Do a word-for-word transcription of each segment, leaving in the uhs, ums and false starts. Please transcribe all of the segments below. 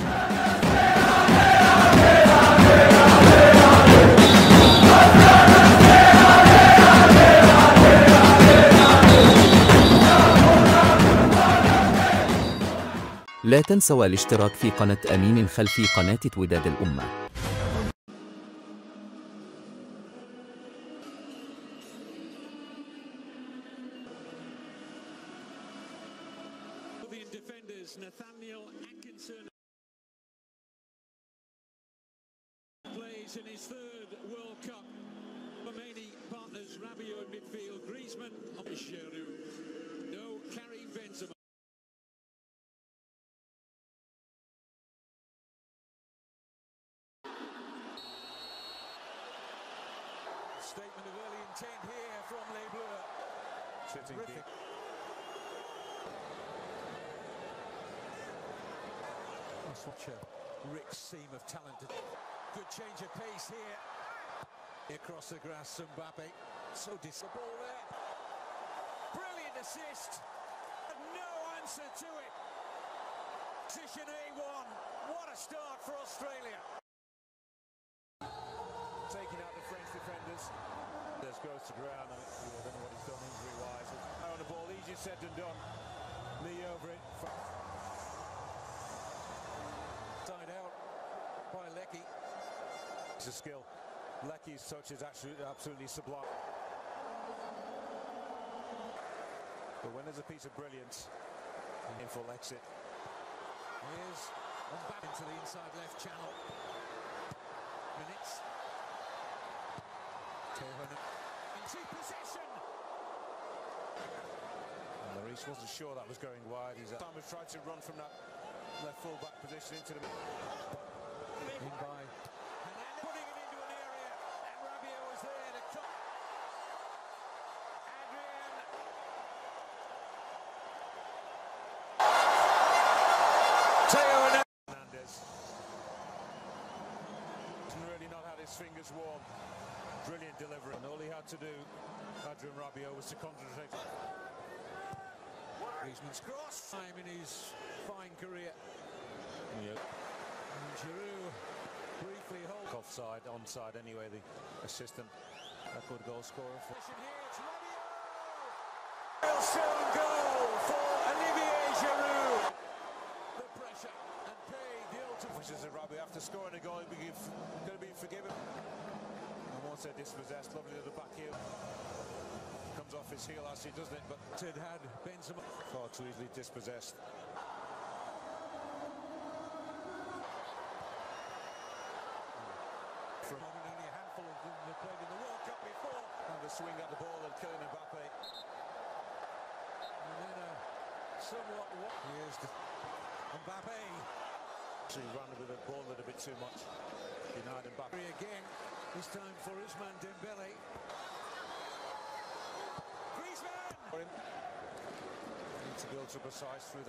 لا تنسوا الاشتراك في قناة أمين خلفي قناة وداد الأمة. Nathaniel Atkinson plays in his third World Cup. Romani partners Rabiot in midfield, Griezmann, Giroud. No Karim Benzema. Statement of early intent here from Les Bleus. Terrific. Such a rich seam of talent. Good change of pace here. Across the grass, Mbappe. So dis the ball there. Brilliant assist. And no answer to it. Position A one. What a start for Australia. Taking out the French defenders. This goes to ground. I don't know what he's done injury-wise. On the ball, easier said than done. Lee over it. Side out by Leckie. It's a skill. Leckie's touch is absolutely, absolutely sublime. But when there's a piece of brilliance, in full exit. Here's back into the inside left channel. Minutes. Into possession. And Lloris wasn't sure that was going wide. He's Simon tried to run from that left full back position into the in by and putting it into an area, and Rabiot was there to cut. Adrian Theo Hernandez hasn't really not had his fingers warm. Brilliant delivery, and all he had to do, Adrian Rabiot, was to concentrate. Griezmann's cross time in his fine career. Yep. And Giroud briefly hold offside, onside anyway. The assistant record goal scorer. For here, it's Rabiot. Milestone goal for Olivier Giroud. The pressure and pay the ultimate. Wishes that Rabiot after scoring a goal, he's going to be forgiven. And once they're dispossessed, lovely to the back heel. Comes off his heel as he does it, but it had Benzema far too easily dispossessed. From only a handful of them that played in the World Cup before. And the swing at the ball and killing Mbappe. And then a somewhat what? Here's the Mbappe. She ran with the ball a little bit too much. Denied Mbappe again. This time for Ousmane Dembele. Griezmann! Need to be ultra precise through the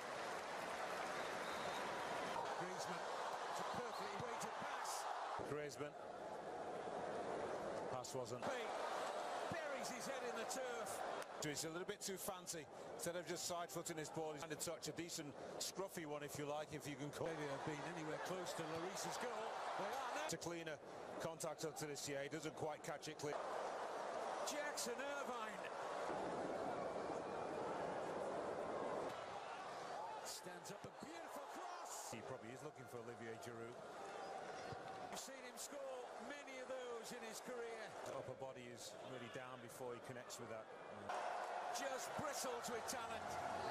Griezmann. It's a perfectly weighted pass. Griezmann. Pass wasn't. Buries his head in the turf. He's a little bit too fancy. Instead of just side footing his ball, he's trying to touch a decent scruffy one, if you like, if you can call. Maybe have been anywhere close to Lloris's goal. They are now. To cleaner contact up to this year. He doesn't quite catch it clear. Jackson Irvine. Stands up a beautiful cross. He probably is looking for Olivier Giroud. You've seen him score many of those in his career. The upper body is really down before he connects with that. Just bristles with talent.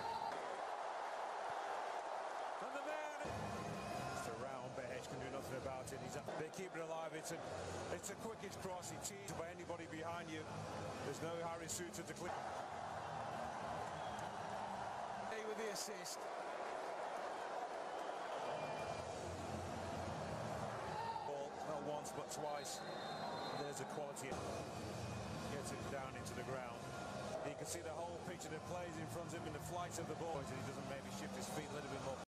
And the man... It's a round, Behech can do nothing about it. He's up. They keep it alive. It's a, it's the quickest cross. He teased by anybody behind you. There's no Harry Suter to clip. With the assist. Ball, not once but twice. There's a quality. Gets it down into the ground. You can see the whole picture that plays in front of him in the flight of the ball. He doesn't maybe shift his feet a little bit more.